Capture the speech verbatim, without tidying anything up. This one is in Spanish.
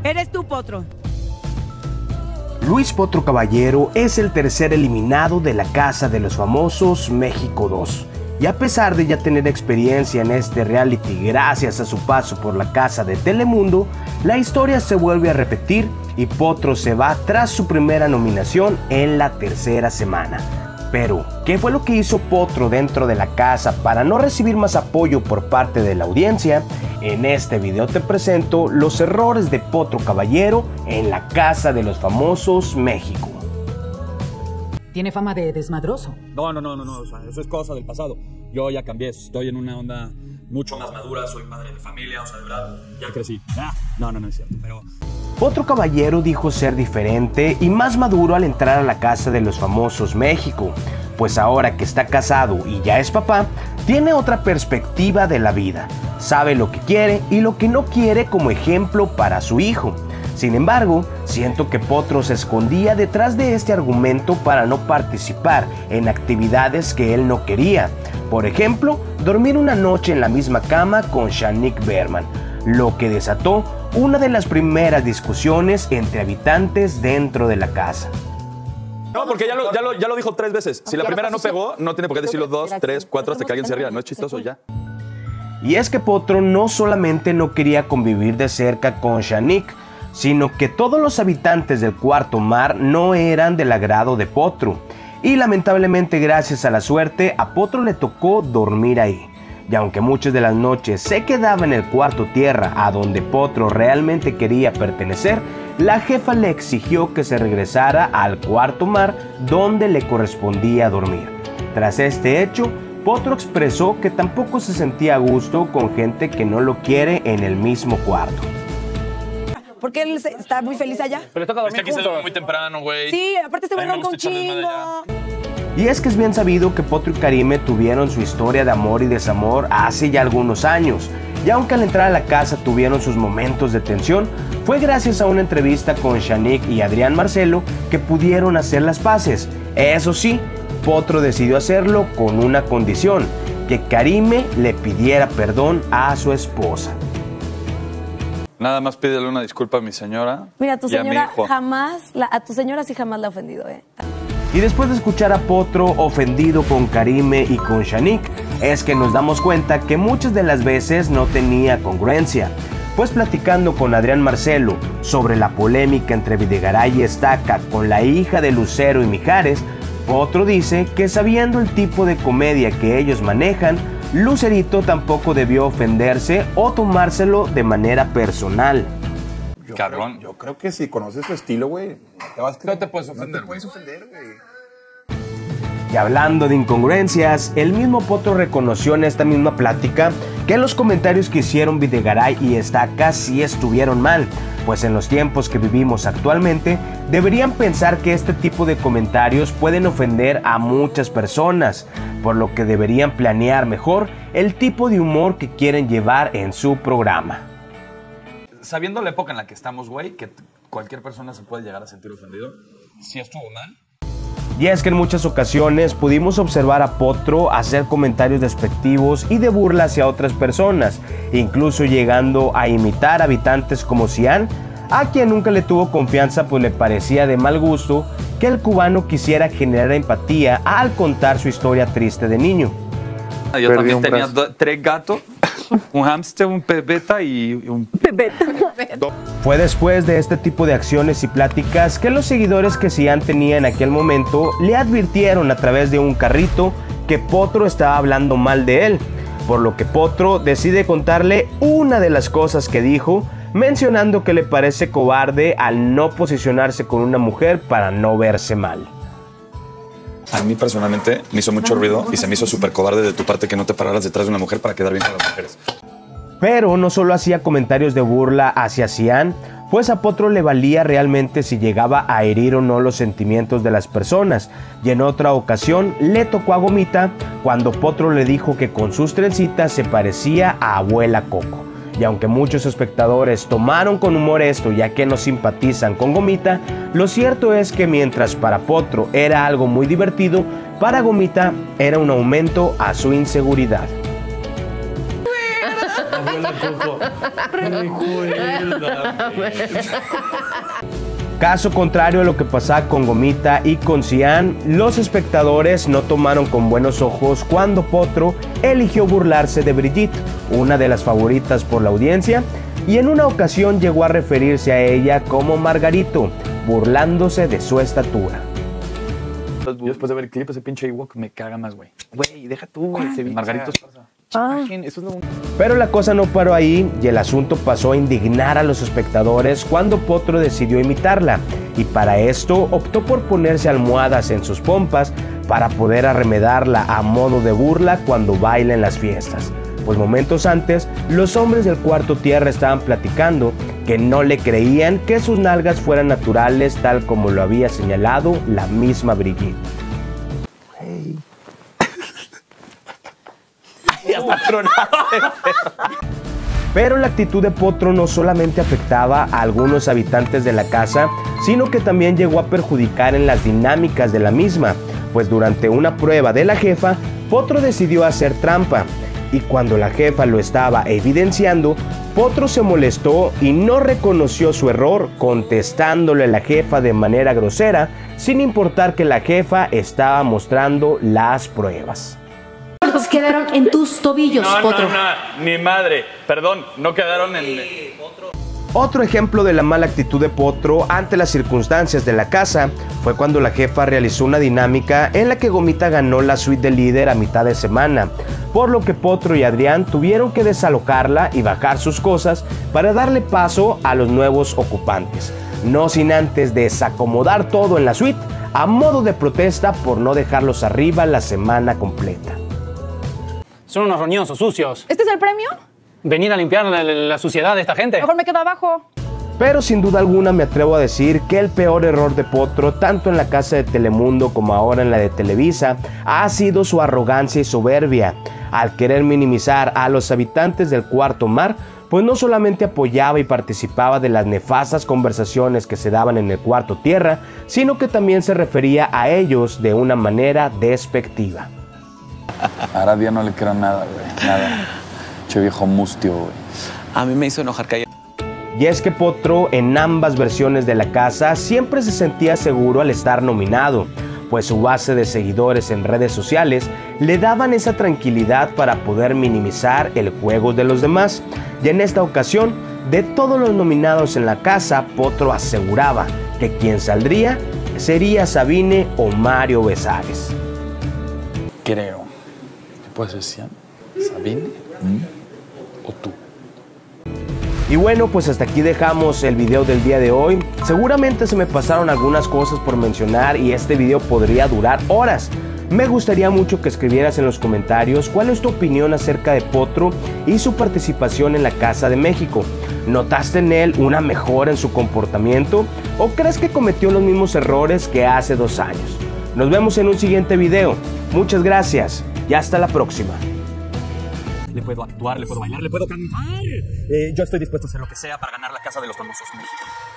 Eres tú, Potro. Luis Potro Caballero es el tercer eliminado de la Casa de los Famosos México dos. Y a pesar de ya tener experiencia en este reality gracias a su paso por la casa de Telemundo, la historia se vuelve a repetir y Potro se va tras su primera nominación en la tercera semana. Pero, ¿qué fue lo que hizo Potro dentro de la casa para no recibir más apoyo por parte de la audiencia? En este video te presento los errores de Potro Caballero en la Casa de los Famosos México. Tiene fama de desmadroso. No, no, no, no, no, o sea, eso es cosa del pasado. Yo ya cambié, estoy en una onda mucho más madura, soy padre de familia, o sea, de verdad, ya crecí. Ah, no, no, no es cierto, pero... Potro Caballero dijo ser diferente y más maduro al entrar a la Casa de los Famosos México, pues ahora que está casado y ya es papá, tiene otra perspectiva de la vida, sabe lo que quiere y lo que no quiere como ejemplo para su hijo. Sin embargo, siento que Potro se escondía detrás de este argumento para no participar en actividades que él no quería. Por ejemplo, dormir una noche en la misma cama con Shanique Berman, lo que desató una de las primeras discusiones entre habitantes dentro de la casa. No, porque ya lo, ya lo, ya lo dijo tres veces. Si la primera no pegó, no tiene por qué decirlo dos, tres, cuatro, hasta que alguien se ría. No es chistoso ya. Y es que Potro no solamente no quería convivir de cerca con Shanique, sino que todos los habitantes del Cuarto Mar no eran del agrado de Potro. Y lamentablemente, gracias a la suerte, a Potro le tocó dormir ahí. Y aunque muchas de las noches se quedaba en el cuarto tierra a donde Potro realmente quería pertenecer, la jefa le exigió que se regresara al Cuarto Mar donde le correspondía dormir. Tras este hecho, Potro expresó que tampoco se sentía a gusto con gente que no lo quiere en el mismo cuarto. Porque él está muy feliz allá. Pero toca dormir es que aquí se duerme muy temprano, güey. Sí, aparte este güey ronca un chingo. Y es que es bien sabido que Potro y Karime tuvieron su historia de amor y desamor hace ya algunos años. Y aunque al entrar a la casa tuvieron sus momentos de tensión, fue gracias a una entrevista con Shanique y Adrián Marcelo que pudieron hacer las paces. Eso sí, Potro decidió hacerlo con una condición, que Karime le pidiera perdón a su esposa. Nada más pídele una disculpa a mi señora. Mira, tu y a mi señora hijo. jamás, la, a tu señora sí jamás la ha ofendido, ¿eh? Y después de escuchar a Potro ofendido con Karime y con Shanique, es que nos damos cuenta que muchas de las veces no tenía congruencia. Pues platicando con Adrián Marcelo sobre la polémica entre Videgaray y Estaca con la hija de Lucero y Mijares, Potro dice que sabiendo el tipo de comedia que ellos manejan, Lucerito tampoco debió ofenderse o tomárselo de manera personal. Yo Cabrón. Creo, yo creo que si conoces su estilo, güey, no te, no te puedes ofender. No te puedes ofender, güey. Y hablando de incongruencias, el mismo Potro reconoció en esta misma plática que los comentarios que hicieron Videgaray y Estaca sí estuvieron mal, pues en los tiempos que vivimos actualmente deberían pensar que este tipo de comentarios pueden ofender a muchas personas, por lo que deberían planear mejor el tipo de humor que quieren llevar en su programa. Sabiendo la época en la que estamos, güey, que cualquier persona se puede llegar a sentir ofendido, si estuvo mal. Y es que en muchas ocasiones pudimos observar a Potro hacer comentarios despectivos y de burla hacia otras personas, incluso llegando a imitar a habitantes como Cian, a quien nunca le tuvo confianza, pues le parecía de mal gusto que el cubano quisiera generar empatía al contar su historia triste de niño. Yo Perdí también tenía do, tres gatos, un hámster, un pebeta y un... Pebeta. Fue después de este tipo de acciones y pláticas que los seguidores que Cian tenía en aquel momento le advirtieron a través de un carrito que Potro estaba hablando mal de él, por lo que Potro decide contarle una de las cosas que dijo, mencionando que le parece cobarde al no posicionarse con una mujer para no verse mal. A mí personalmente me hizo mucho ruido y se me hizo súper cobarde de tu parte que no te pararas detrás de una mujer para quedar bien con las mujeres. Pero no solo hacía comentarios de burla hacia Cian, pues a Potro le valía realmente si llegaba a herir o no los sentimientos de las personas, y en otra ocasión le tocó a Gomita cuando Potro le dijo que con sus trencitas se parecía a Abuela Coco. Y aunque muchos espectadores tomaron con humor esto ya que no simpatizan con Gomita, lo cierto es que mientras para Potro era algo muy divertido, para Gomita era un aumento a su inseguridad. Caso contrario a lo que pasaba con Gomita y con Cian, los espectadores no tomaron con buenos ojos cuando Potro eligió burlarse de Brigitte, una de las favoritas por la audiencia, y en una ocasión llegó a referirse a ella como Margarito, burlándose de su estatura. Yo después de ver el clip, ese pinche Ewok me caga más, güey. Güey, deja tú, güey. Margarito Esparza. Ah. Eso es lo... Pero la cosa no paró ahí y el asunto pasó a indignar a los espectadores cuando Potro decidió imitarla, y para esto optó por ponerse almohadas en sus pompas para poder arremedarla a modo de burla cuando baila en las fiestas. Pues momentos antes, los hombres del Cuarto Tierra estaban platicando que no le creían que sus nalgas fueran naturales tal como lo había señalado la misma Brigitte. Hey. Pero la actitud de Potro no solamente afectaba a algunos habitantes de la casa, sino que también llegó a perjudicar en las dinámicas de la misma, pues durante una prueba de la jefa, Potro decidió hacer trampa, y cuando la jefa lo estaba evidenciando, Potro se molestó y no reconoció su error, contestándole a la jefa de manera grosera, sin importar que la jefa estaba mostrando las pruebas. Quedaron en tus tobillos, no, Potro. No, no, mi madre. Perdón, no quedaron en... Otro ejemplo de la mala actitud de Potro ante las circunstancias de la casa fue cuando la jefa realizó una dinámica en la que Gomita ganó la suite de líder a mitad de semana, por lo que Potro y Adrián tuvieron que desalojarla y bajar sus cosas para darle paso a los nuevos ocupantes, no sin antes desacomodar todo en la suite a modo de protesta por no dejarlos arriba la semana completa. Son unos roñosos, sucios. ¿Este es el premio? Venir a limpiar la, la, la suciedad de esta gente. Mejor me quedo abajo. Pero sin duda alguna me atrevo a decir que el peor error de Potro, tanto en la casa de Telemundo como ahora en la de Televisa, ha sido su arrogancia y soberbia. Al querer minimizar a los habitantes del Cuarto Mar, pues no solamente apoyaba y participaba de las nefastas conversaciones que se daban en el Cuarto Tierra, sino que también se refería a ellos de una manera despectiva. A Aradia no le creo nada, güey, nada. Che viejo mustio, güey. A mí me hizo enojar que haya... Y es que Potro, en ambas versiones de la casa, siempre se sentía seguro al estar nominado, pues su base de seguidores en redes sociales le daban esa tranquilidad para poder minimizar el juego de los demás. Y en esta ocasión, de todos los nominados en la casa, Potro aseguraba que quien saldría sería Sabine o Mario Besares. Creo. ¿Puede ser Cian? ¿Sabine? ¿Mm? ¿O tú? Y bueno, pues hasta aquí dejamos el video del día de hoy. Seguramente se me pasaron algunas cosas por mencionar y este video podría durar horas. Me gustaría mucho que escribieras en los comentarios cuál es tu opinión acerca de Potro y su participación en la Casa de México. ¿Notaste en él una mejora en su comportamiento o crees que cometió los mismos errores que hace dos años? Nos vemos en un siguiente video. Muchas gracias y hasta la próxima. Le puedo actuar, le puedo bailar, le puedo cantar. Eh, yo estoy dispuesto a hacer lo que sea para ganar la Casa de los Famosos en México.